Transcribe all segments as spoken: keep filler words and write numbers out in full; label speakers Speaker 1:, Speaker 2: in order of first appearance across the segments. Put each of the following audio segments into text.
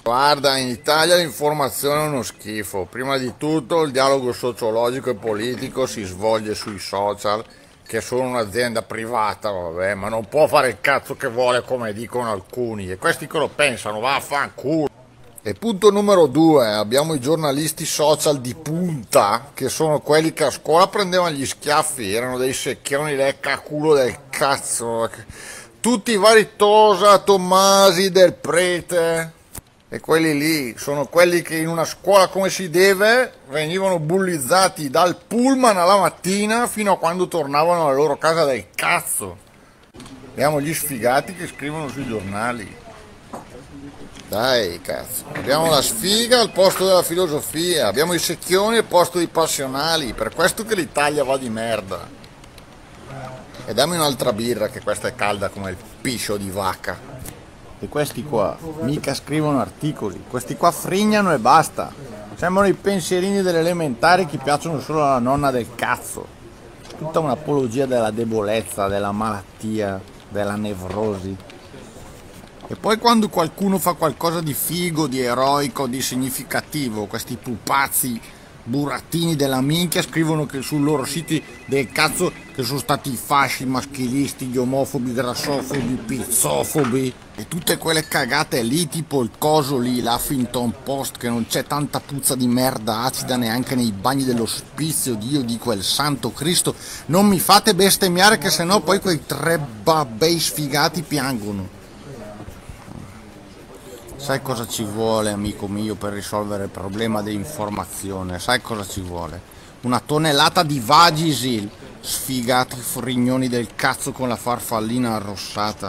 Speaker 1: Guarda, in Italia l'informazione è uno schifo. Prima di tutto il dialogo sociologico e politico si svolge sui social, che sono un'azienda privata, vabbè, ma non può fare il cazzo che vuole come dicono alcuni. E questi che lo pensano, vaffanculo. E punto numero due, abbiamo i giornalisti social di punta, che sono quelli che a scuola prendevano gli schiaffi, erano dei secchioni leccaculo del cazzo. Tutti i vari Tosa, Tommasi, Del Prete. E quelli lì sono quelli che in una scuola come si deve venivano bullizzati dal pullman alla mattina fino a quando tornavano alla loro casa del cazzo. Abbiamo gli sfigati che scrivono sui giornali. Dai, cazzo. Abbiamo la sfiga al posto della filosofia, abbiamo i secchioni al posto dei passionali, per questo che l'Italia va di merda. E dammi un'altra birra, che questa è calda come il piscio di vacca. E questi qua mica scrivono articoli, questi qua frignano e basta. Sembrano i pensierini delle elementari che piacciono solo alla nonna del cazzo. Tutta un'apologia della debolezza, della malattia, della nevrosi. E poi quando qualcuno fa qualcosa di figo, di eroico, di significativo, questi pupazzi burattini della minchia scrivono che sul loro siti del cazzo che sono stati i fasci, maschilisti, gli omofobi, grassofobi, pizzofobi e tutte quelle cagate lì, tipo il coso lì, l'Huffington Post, che non c'è tanta puzza di merda acida neanche nei bagni dell'ospizio, Dio di quel santo Cristo. Non mi fate bestemmiare, che sennò poi quei tre babbei sfigati piangono. Sai cosa ci vuole, amico mio, per risolvere il problema dell'informazione? Sai cosa ci vuole? Una tonnellata di Vagisil, sfigati frignoni del cazzo con la farfallina arrossata.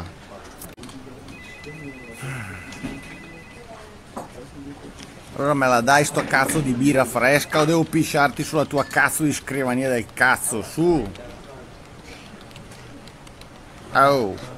Speaker 1: Allora me la dai sto cazzo di birra fresca o devo pisciarti sulla tua cazzo di scrivania del cazzo? Su! Oh!